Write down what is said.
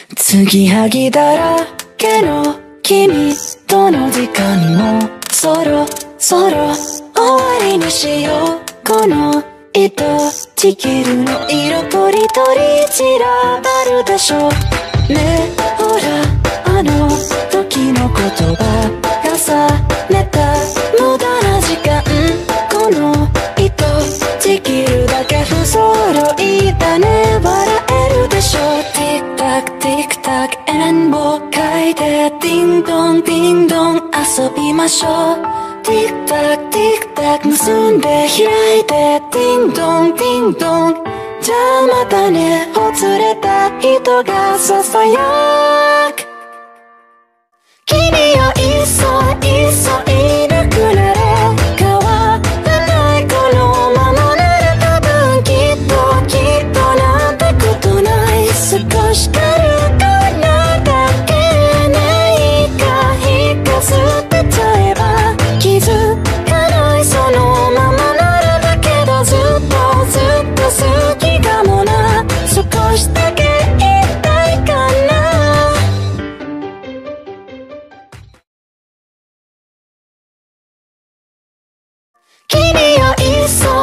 継ぎはぎだらけの君との時間もそろそろ終わりにしよう。この糸ちぎるの色とりどり散らばるでしょうね。ほらあの時の言葉重ねた無駄な時間、この糸ちぎるだけ不揃いだね。笑えるでしょう。ティックタックティックタック円を描いてディンドンディンドン遊びましょう。ティックタックティックタック結んで開いてディンドンディンドン。じゃあまたね。ほつれた人がささやく。君よ急いなくなれ。変わらないこのままなら多分きっとなんてことない。少し軽くなだけないか引かずってちゃえば気づかないそのままならだけどずっと好きかもな。少しだけ言いたいかな。君よ急